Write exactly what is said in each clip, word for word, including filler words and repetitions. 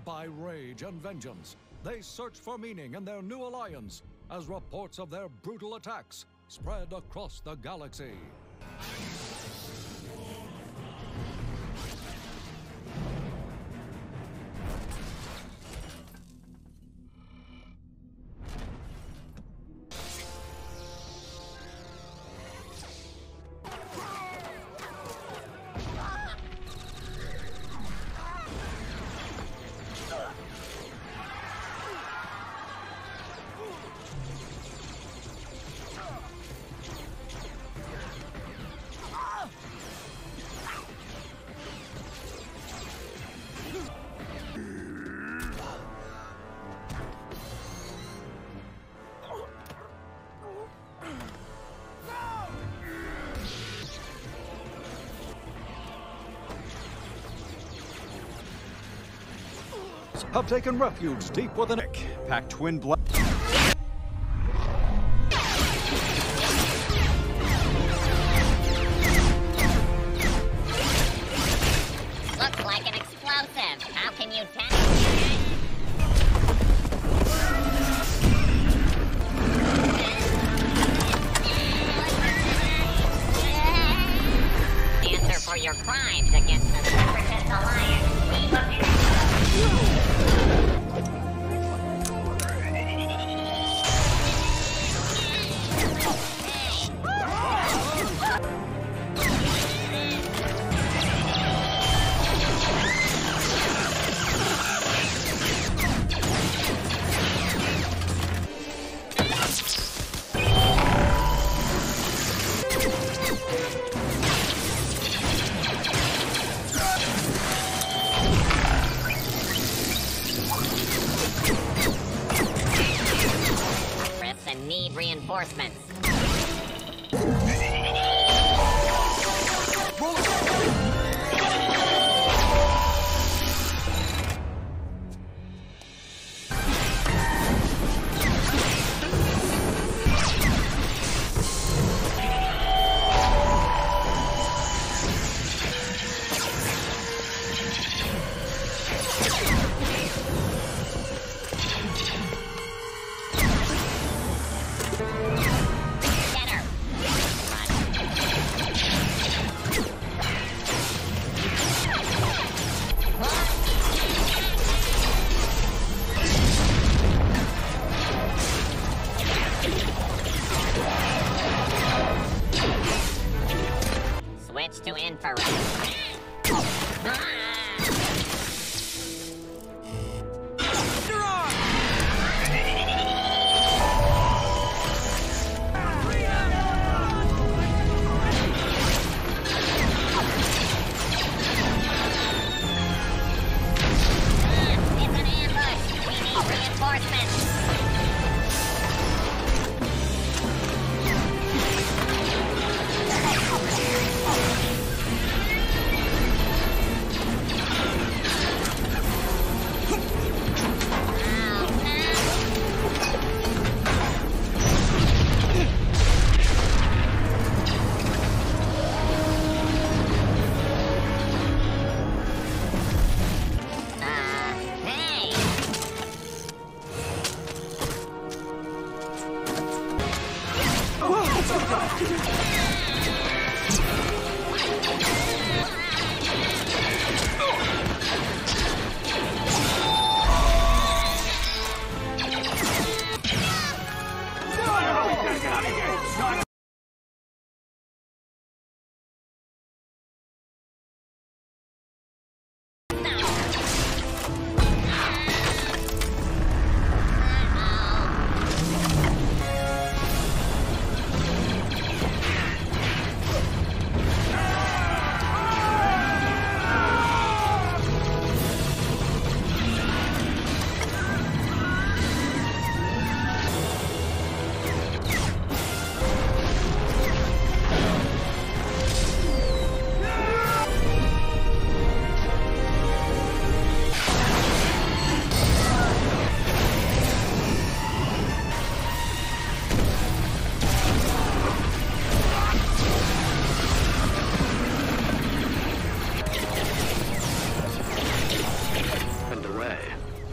by rage and vengeance. They search for meaning in their new alliance as reports of their brutal attacks spread across the galaxy. Have taken refuge deep within it. Pack twin blood. Looks like an explosive. How can you tell? Answer for your crimes against the Separatist Alliance. Need reinforcements. You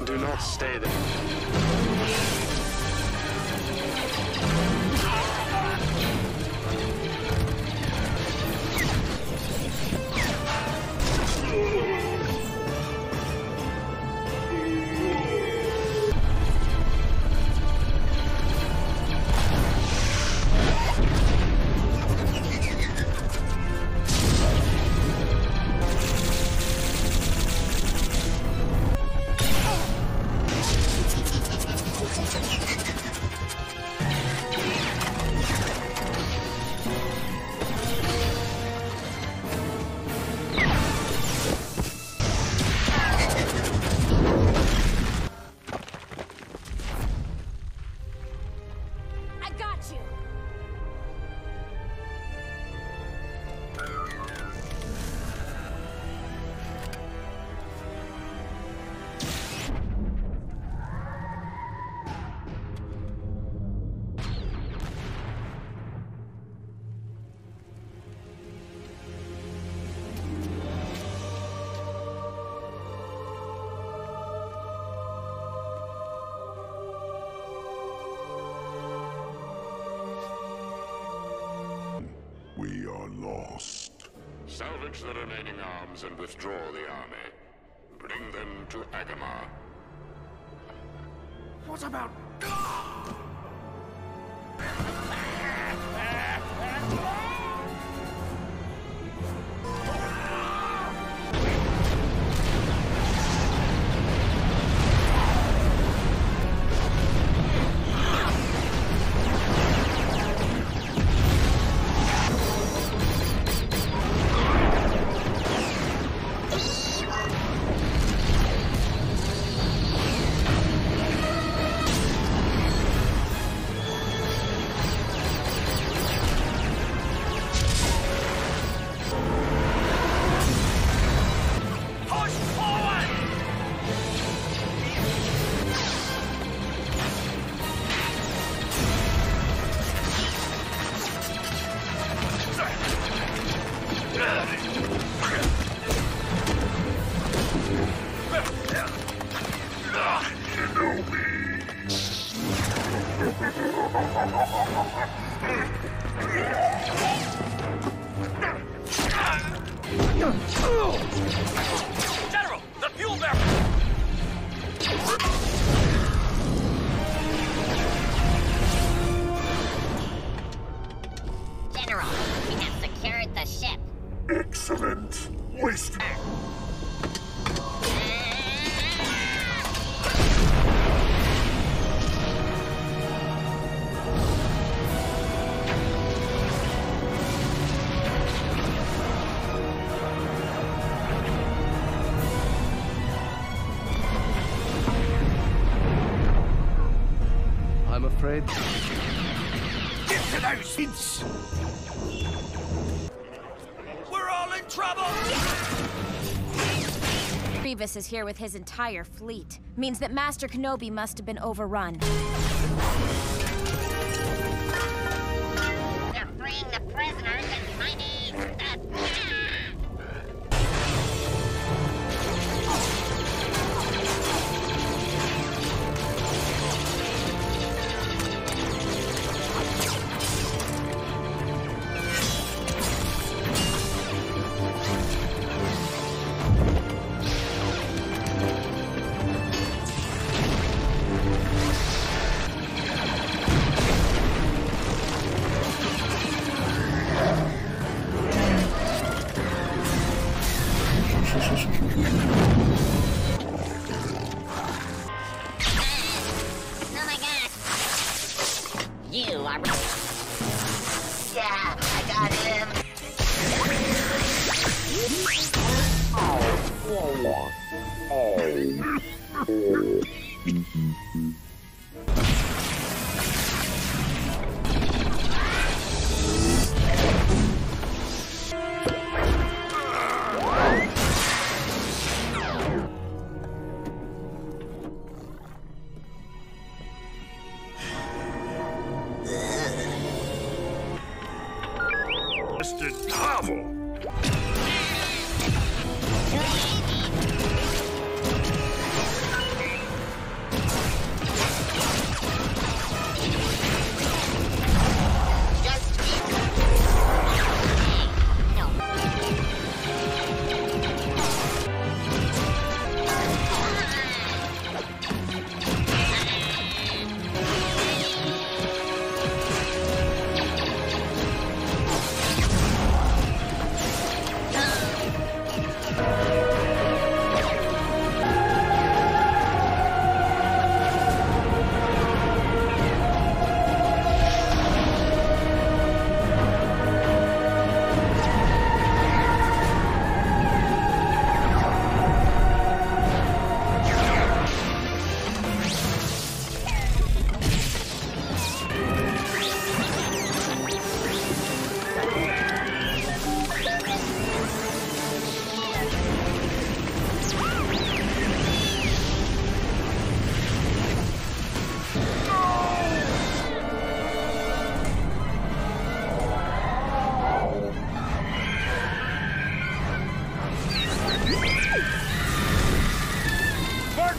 Do not stay there. We are lost. Salvage the remaining arms and withdraw the army. Bring them to Agamar. What about... General, the fuel barrel! General, we have secured the ship. Excellent. Wasted. I'm afraid... Get to those seats! We're all in trouble! Grievous is here with his entire fleet. Means that Master Kenobi must have been overrun. They're freeing the prisoners and mining the... You are... Yeah, I got him.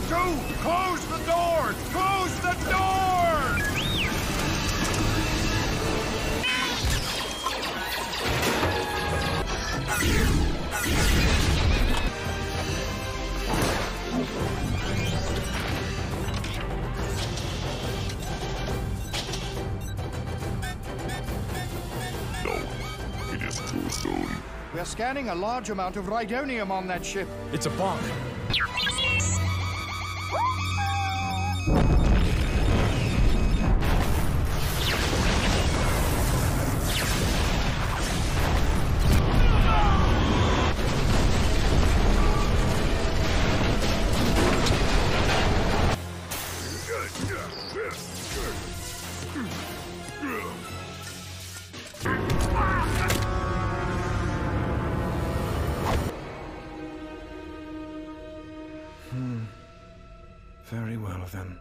two! Close the doors! Close the doors! No, it is too soon. We're scanning a large amount of rhydonium on that ship. It's a bomb. Very well, then.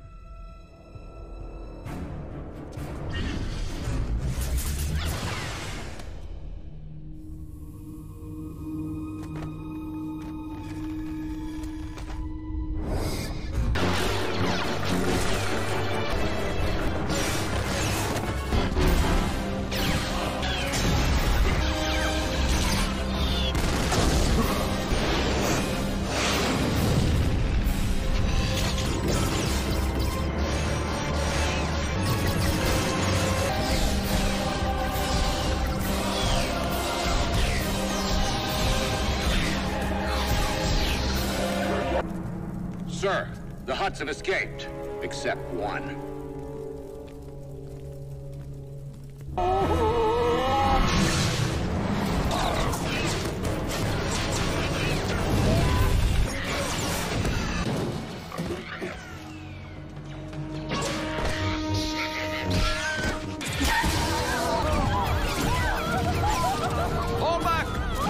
Sir, the Hutts have escaped, except one. Fall back!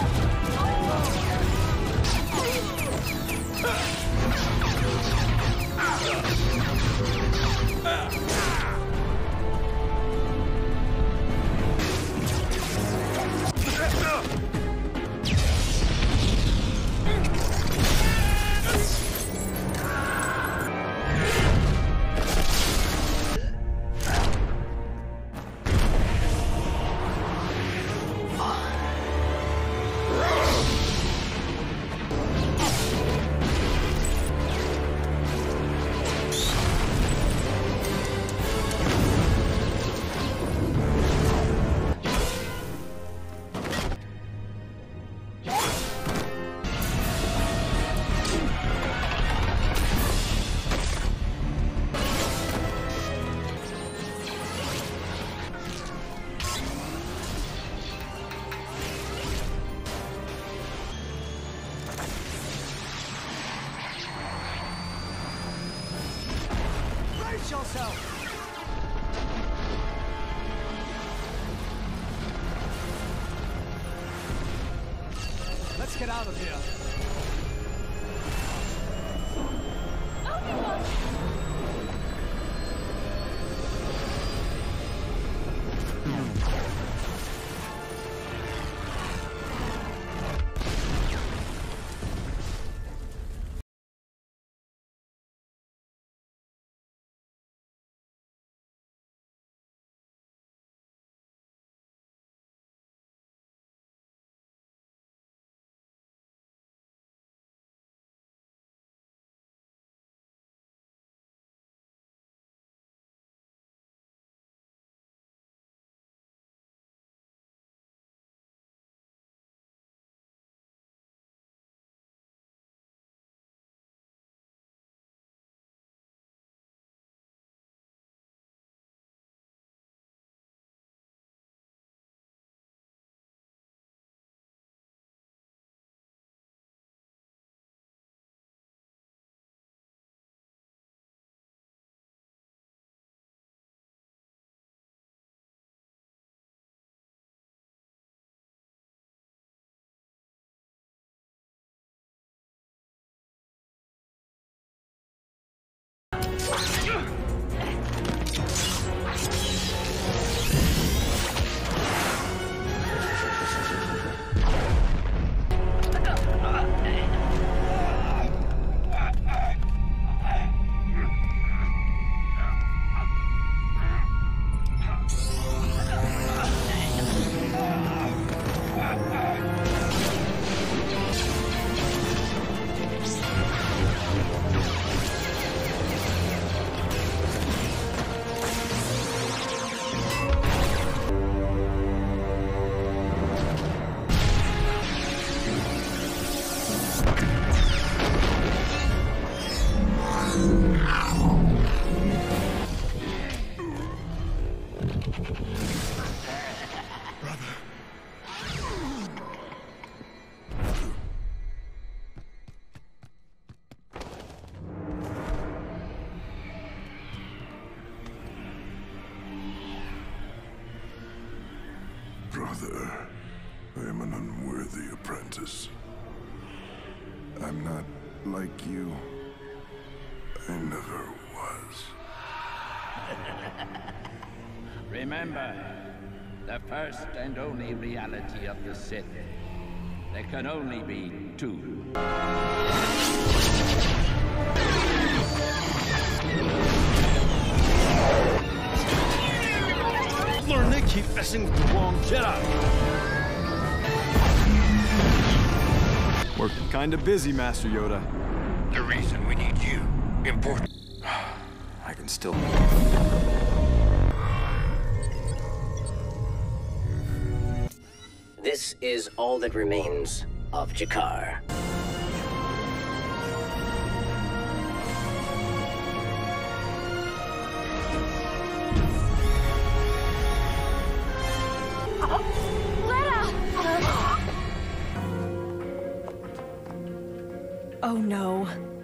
Brace yourself! Let's get out of here. Brother, I am an unworthy apprentice. I'm not like you. I never was. Remember, the first and only reality of the Sith. There can only be two. Learn they keep messing with the wrong Jedi. We're kinda busy, Master Yoda. The reason we need you. Important. I can still... This is all that remains of Jakar. Oh no.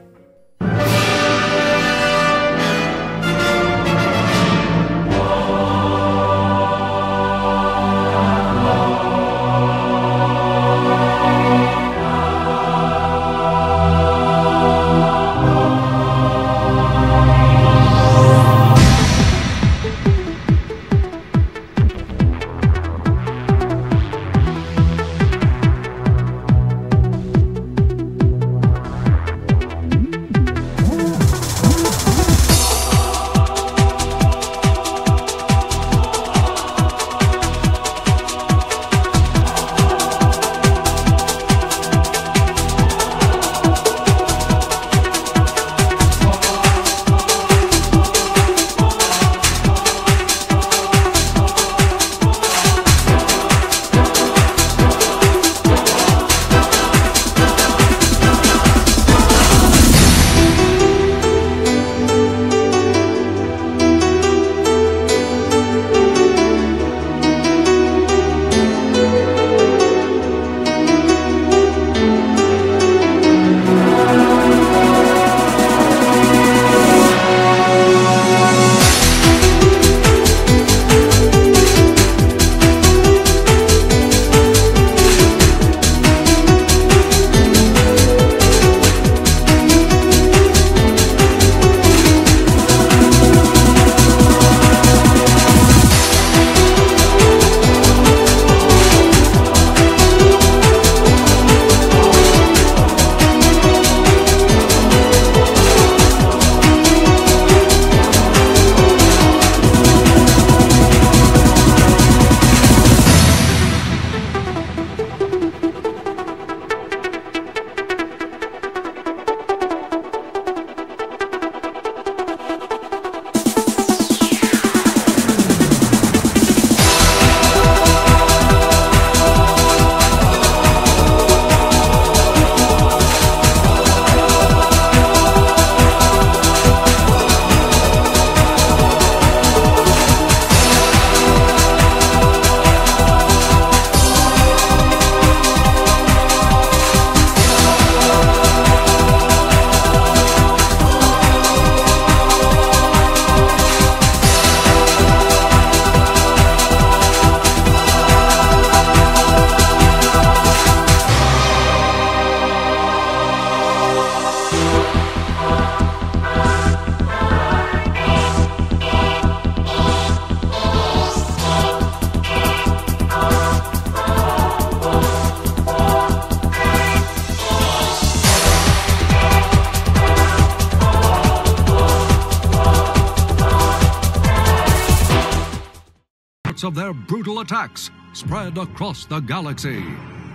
Of their brutal attacks spread across the galaxy.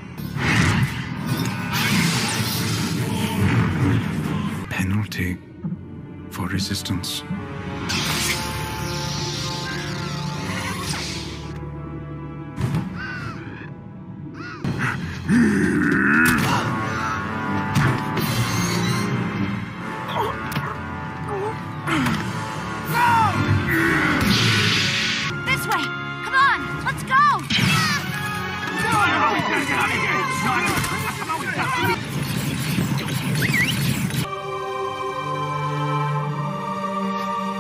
Penalty for resistance.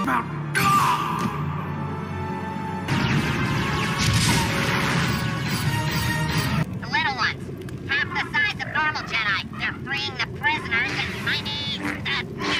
about. The little ones. Half the size of normal Jedi. They're freeing the prisoners and tiny... Uh,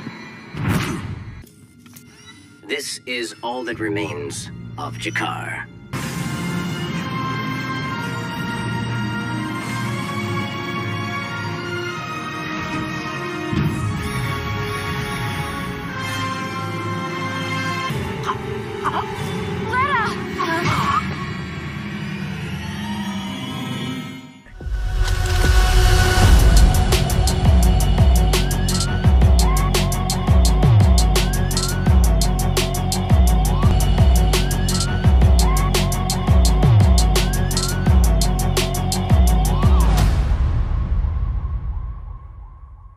This is all that remains of Jakar.